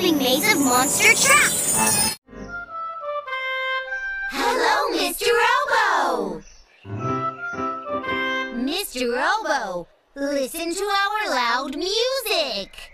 moving maze of monster traps. Hello, Mr. Oboe! Mr. Oboe, listen to our loud music.